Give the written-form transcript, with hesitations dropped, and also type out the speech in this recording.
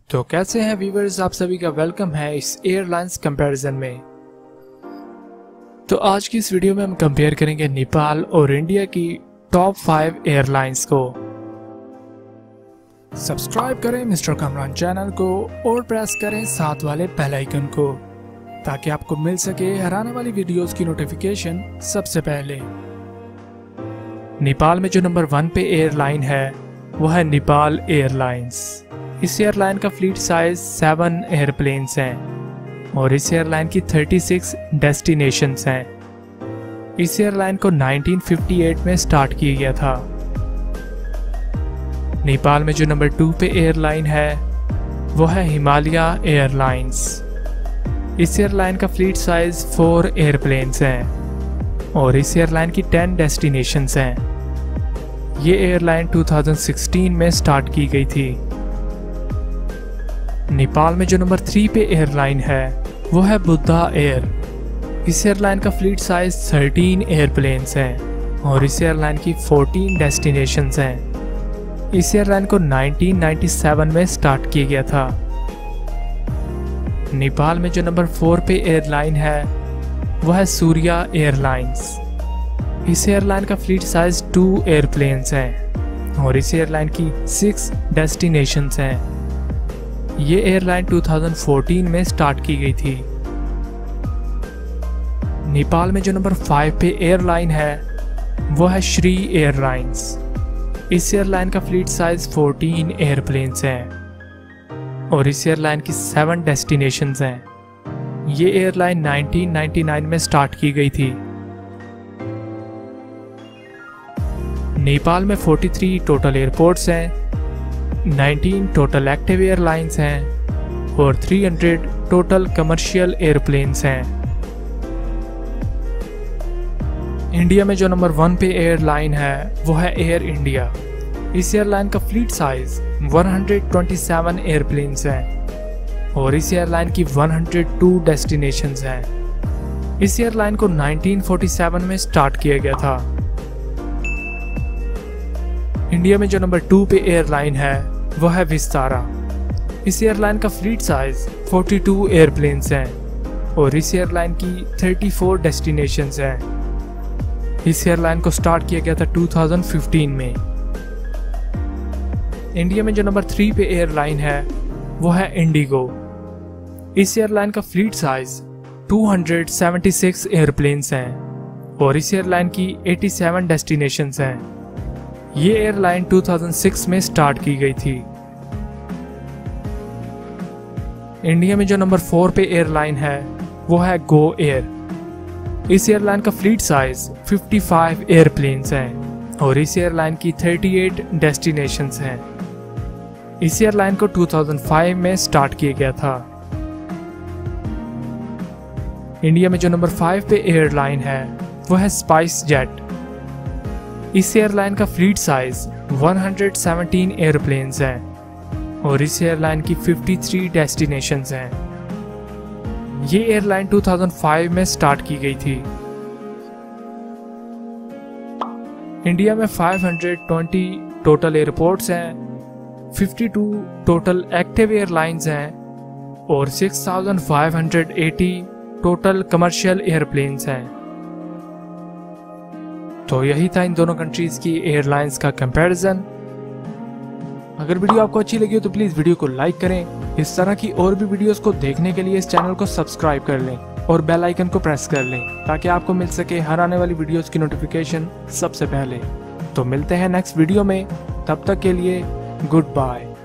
तो कैसे हैं व्यूअर्स, आप सभी का वेलकम है इस एयरलाइंस कंपैरिजन में। तो आज की इस वीडियो में हम कंपेयर करेंगे नेपाल और इंडिया की टॉप 5 एयरलाइंस को। सब्सक्राइब करें मिस्टर कमरान चैनल को और प्रेस करें साथ वाले बेल आइकन को ताकि आपको मिल सके हर आने वाली वीडियोस की नोटिफिकेशन सबसे पहले। नेपाल में जो नंबर 1 पे एयरलाइन है वो है नेपाल एयरलाइंस। इस एयरलाइन का फ्लीट साइज 7 एयरप्लेन्स हैं और इस एयरलाइन की 36 डेस्टिनेशंस हैं। इस एयरलाइन को 1958 में स्टार्ट किया गया था। नेपाल में जो नंबर 2 पे एयरलाइन है वो है हिमालय एयरलाइंस। इस एयरलाइन का फ्लीट साइज 4 एयरप्लेन्स हैं और इस एयरलाइन की 10 डेस्टिनेशंस हैं। ये एयरलाइन 2016 में स्टार्ट की गई थी। नेपाल में जो नंबर 3 पे एयरलाइन है वो है बुद्धा एयर। इस एयरलाइन का फ्लीट साइज 13 एयरप्लेन्स हैं और इस एयरलाइन की 14 डेस्टिनेशंस हैं। इस एयरलाइन को 1997 में स्टार्ट किया गया था। नेपाल में जो नंबर 4 पे एयरलाइन है वो है सूर्या एयरलाइंस। इस एयरलाइन का फ्लीट साइज 2 एयरप्लेन्स हैं और इस एयरलाइन की 6 डेस्टिनेशंस हैं। ये एयरलाइन 2014 में स्टार्ट की गई थी। नेपाल में जो नंबर 5 पे एयरलाइन है वो है श्री एयरलाइंस। इस एयरलाइन का फ्लीट साइज 14 एयरप्लेन्स हैं और इस एयरलाइन की 7 डेस्टिनेशंस हैं। ये एयरलाइन 1999 में स्टार्ट की गई थी। नेपाल में 43 टोटल एयरपोर्ट्स हैं, 19 टोटल एक्टिव एयरलाइंस हैं और 300 टोटल कमर्शियल एयरप्लेन्स हैं। इंडिया में जो नंबर 1 पे एयरलाइन है वो है एयर इंडिया। इस एयरलाइन का फ्लीट साइज 127 एयरप्लेन्स हैं और इस एयरलाइन की 102 डेस्टिनेशंस हैं। इस एयरलाइन को 1947 में स्टार्ट किया गया था। इंडिया में जो नंबर 2 पे एयरलाइन है वो है विस्तारा। इस एयरलाइन का फ्लीट साइज 42 एयरप्लेन्स हैं और इस एयरलाइन की 34 डेस्टिनेशंस हैं। इस एयरलाइन को स्टार्ट किया गया था 2015 में। इंडिया में जो नंबर 3 पे एयरलाइन है वो है इंडिगो। इस एयरलाइन का फ्लीट साइज 276 एयरप्लेन्स हैं और इस एयरलाइन की 87 डेस्टिनेशंस हैं। ये एयरलाइन 2006 में स्टार्ट की गई थी। इंडिया में जो नंबर 4 पे एयरलाइन है वो है गो एयर। इस एयरलाइन का फ्लीट साइज 55 एयरप्लेन्स हैं और इस एयरलाइन की 38 डेस्टिनेशंस हैं। इस एयरलाइन को 2005 में स्टार्ट किया गया था। इंडिया में जो नंबर 5 पे एयरलाइन है वो है स्पाइस जेट। इस एयरलाइन का फ्लीट साइज 117 एयरप्लेन्स हैं और इस एयरलाइन की 53 डेस्टिनेशंस हैं। ये एयरलाइन 2005 में स्टार्ट की गई थी। इंडिया में 520 टोटल एयरपोर्ट्स हैं, 52 टोटल एक्टिव एयरलाइंस हैं और 6580 टोटल कमर्शियल एयरप्लेन्स हैं। तो यही था इन दोनों कंट्रीज की एयरलाइंस का कंपैरिजन। अगर वीडियो आपको अच्छी लगी हो तो प्लीज़ वीडियो को लाइक करें। इस तरह की और भी वीडियोस को देखने के लिए इस चैनल को सब्सक्राइब कर लें और बेल आइकन को प्रेस कर लें ताकि आपको मिल सके हर आने वाली वीडियोस की नोटिफिकेशन सबसे पहले। तो मिलते हैं नेक्स्ट वीडियो में, तब तक के लिए गुड बाय।